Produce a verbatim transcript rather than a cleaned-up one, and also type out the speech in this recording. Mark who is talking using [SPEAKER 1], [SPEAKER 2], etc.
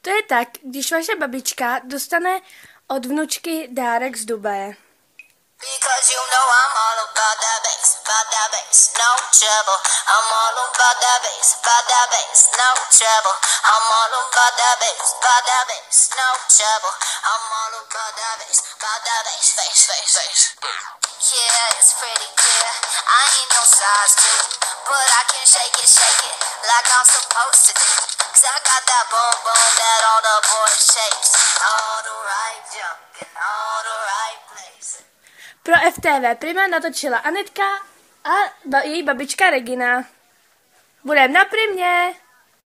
[SPEAKER 1] To je tak, když vaše babička dostane od vnučky dárek z Dubaje.
[SPEAKER 2] Because you know I'm all about that bass, about that bass, no trouble. I'm all about that bass, about that bass, no trouble. I'm all about that bass, about that bass, no trouble. I'm all about that bass, about that bass, bass, bass, bass. Yeah, it's pretty clear. I ain't no size two, but I can shake it, shake it like I'm supposed to do. Cause I got that boom boom that all the boys chase. All the right jump in all the right places.
[SPEAKER 1] Pro F T V Prima natočila Anetka a ba- její babička Regina. Budem na Primě.